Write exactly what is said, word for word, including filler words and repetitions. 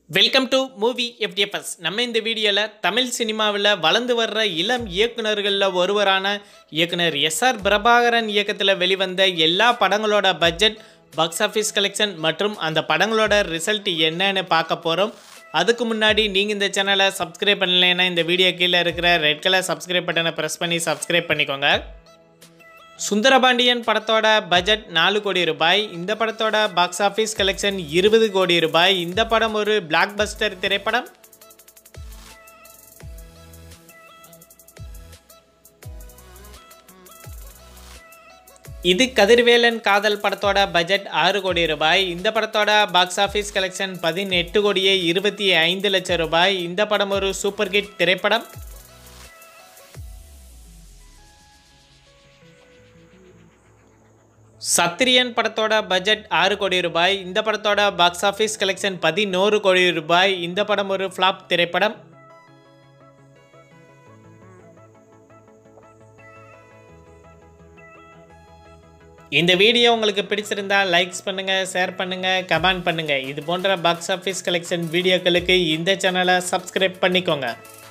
Welcome to movie FDFS. நம்ம இந்த வீடியோவில் தமிழ் சினிமாவில் வளர்ந்து வர்ற இளம் இயக்குநர்களில் ஒருவரான இயக்குனர் எஸ் ஆர் பிரபாகரன் இயக்கத்தில் வெளிவந்த எல்லா படங்களோட பட்ஜெட், பாக்ஸ் ஆஃபீஸ் கலெக்ஷன் மற்றும் அந்த படங்களோட ரிசல்ட் என்னன்னு பார்க்க போகிறோம். அதுக்கு முன்னாடி நீங்கள் இந்த சேனலை சப்ஸ்கிரைப் பண்ணலைன்னா இந்த வீடியோ கீழே இருக்கிற ரெட் கலர் சப்ஸ்கிரைப் பட்டனை ப்ரெஸ் பண்ணி சப்ஸ்கிரைப் பண்ணிக்கோங்க. சுந்தரபாண்டியன் படத்தோட பட்ஜெட் நாலு கோடி ரூபாய். இந்த படத்தோட பாக்ஸ் ஆஃபீஸ் கலெக்ஷன் இருபது கோடி ரூபாய். இந்த படம் ஒரு பிளாக் பஸ்டர் திரைப்படம். இது கதிர்வேலன் காதல் படத்தோட பட்ஜெட் ஆறு கோடி ரூபாய். இந்த படத்தோட பாக்ஸ் ஆஃபீஸ் கலெக்ஷன் பதினெட்டு கோடியே இருபத்தி ஐந்து லட்சம் ரூபாய். இந்த படம் ஒரு சூப்பர் ஹிட் திரைப்படம். சத்திரியன் படத்தோட பட்ஜெட் ஆறு கோடி ரூபாய். இந்த படத்தோட பாக்ஸ் ஆஃபீஸ் கலெக்ஷன் பதினோரு கோடி ரூபாய். இந்த படம் ஒரு ஃப்ளாப் திரைப்படம். இந்த வீடியோ உங்களுக்கு பிடிச்சிருந்தா லைக்ஸ் பண்ணுங்க, ஷேர் பண்ணுங்க, கமெண்ட் பண்ணுங்க. இது போன்ற பாக்ஸ் ஆஃபீஸ் கலெக்ஷன் வீடியோக்களுக்கு இந்த சேனலை சப்ஸ்கிரைப் பண்ணிக்கோங்க.